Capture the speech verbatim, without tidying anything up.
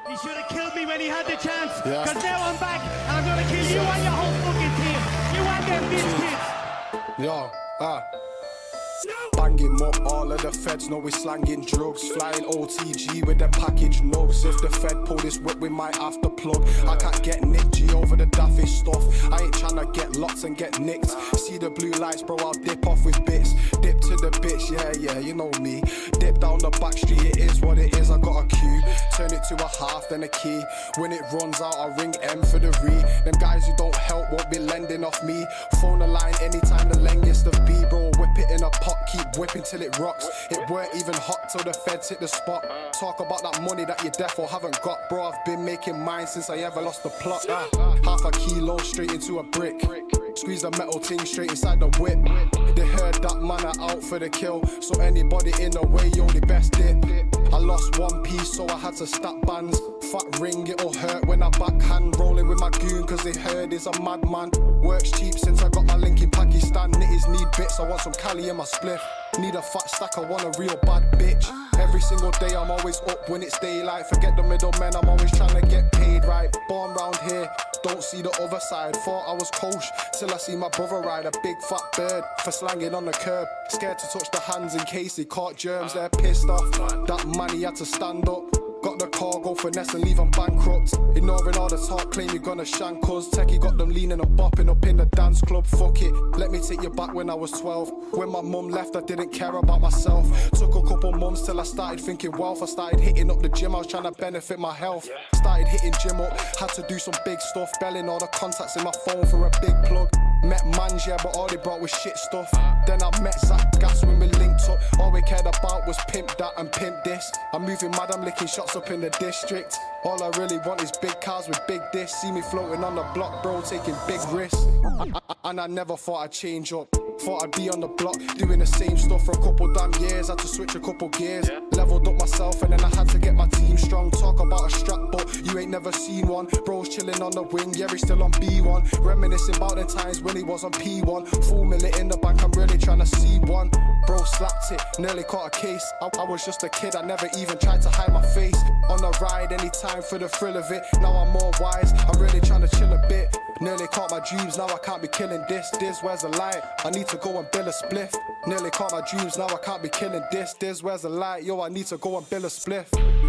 He should have killed me when he had the chance. Yeah. Cause now I'm back and I'm gonna kill you and your whole fucking team. You and them bitch kids. Yo, ah. Banging up, all of the feds know we slanging drugs. Flying O T G with the package nugs. If the fed pull this whip, we might have to plug. I can't get Nick G over the daffy stuff. I ain't tryna get lots and get nicked. See the blue lights, bro, I'll dip off with bits. Dip to the bitch, yeah, yeah, you know me. Dip down the back street, it is what it is, I got a cue. Turn it to a half, then a key. When it runs out, I ring M for the re. Them guys who don't help won't be lending off me. Phone the line anytime the longest of B, bro. Whip it in a pot, keep whipping till it rocks. It weren't even hot till the feds hit the spot. Talk about that money that you defo haven't got, bro. I've been making mine since I ever lost the plot. Uh, half a kilo straight into a brick. Squeeze the metal ting straight inside the whip. They heard that man are out for the kill, so anybody in the way, yo, the best dip. I lost one piece, so I had to stack bands. Fat ring, it'll hurt when I backhand. Rolling with my goon, cause they heard he's a madman. Works cheap since I got my link in Pakistan. Nitties need bits, I want some Cali in my spliff. Need a fat stack, I want a real bad bitch. Every single day I'm always up when it's daylight. Forget the middlemen, I'm always trying to get paid right. Born round here, don't see the other side. Thought I was coach, till I see my brother ride a big fat bird for slanging on the curb. Scared to touch the hands in case he caught germs. They're pissed off, that man he had to stand up. Got the car, go finesse and leave him bankrupt. Ignoring all the talk, claim you're gonna shank us. Techie got them leaning and bopping up in the dance club. Fuck it, let me take you back when I was twelve. When my mum left, I didn't care about myself. Took a couple months till I started thinking wealth. I started hitting up the gym, I was trying to benefit my health. Started hitting gym up, had to do some big stuff. Belling all the contacts in my phone for a big plug. Met mans, yeah, but all they brought was shit stuff. Then I met Zach Gas when we linked up. All we cared about was pimp that and pimp this. I'm moving mad, I'm licking shots up in the district. All I really want is big cars with big discs. See me floating on the block, bro, taking big risks. And I never thought I'd change up. Thought I'd be on the block, doing the same stuff for a couple damn years. Had to switch a couple gears. Leveled up myself and then I had to get my team strong. Talk about a strap, but you ain't never seen one. Bro's chilling on the wing, yeah, he's still on B one. Reminiscing about the times when he was on P one. Full milli in the bank, I'm really trying to see one. Bro slapped it, nearly caught a case. I, I was just a kid, I never even tried to hide my face. On a ride, anytime for the thrill of it. Now I'm more wise, I'm really trying to chill a bit. Nearly caught my dreams, now I can't be killing this. This, where's the light? I need to go and bill a spliff. Nearly caught my dreams, now I can't be killing this. This, where's the light? Yo, I need to go and bill a spliff.